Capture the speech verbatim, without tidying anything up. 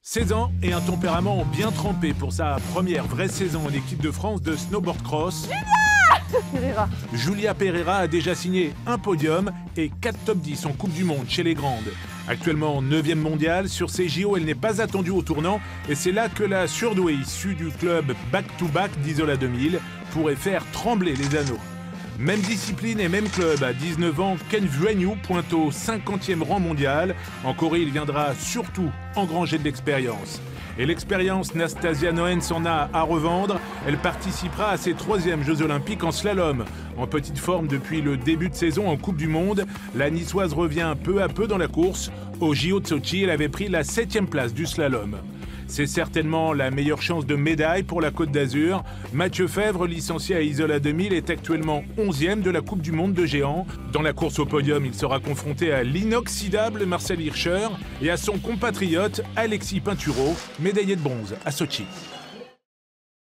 seize ans et un tempérament bien trempé pour sa première vraie saison en équipe de France de snowboard cross. Pereira. Julia Pereira a déjà signé un podium et quatre top dix en Coupe du Monde chez les grandes. Actuellement neuvième mondiale, sur ces J O, elle n'est pas attendue au tournant et c'est là que la surdouée issue du club Back to Back d'Isola deux mille pourrait faire trembler les anneaux. Même discipline et même club, à dix-neuf ans, Ken Vuagnou pointe au cinquantième rang mondial. En Corée, il viendra surtout engranger de l'expérience. Et l'expérience, Nastasia Noens en a à revendre. Elle participera à ses troisièmes Jeux Olympiques en slalom. En petite forme depuis le début de saison en Coupe du Monde, la Niçoise revient peu à peu dans la course. Au J O de Sochi, elle avait pris la septième place du slalom. C'est certainement la meilleure chance de médaille pour la Côte d'Azur. Mathieu Fèvre, licencié à Isola deux mille, est actuellement onzième de la Coupe du Monde de géants. Dans la course au podium, il sera confronté à l'inoxydable Marcel Hirscher et à son compatriote Alexis Pinturo, médaillé de bronze à Sochi.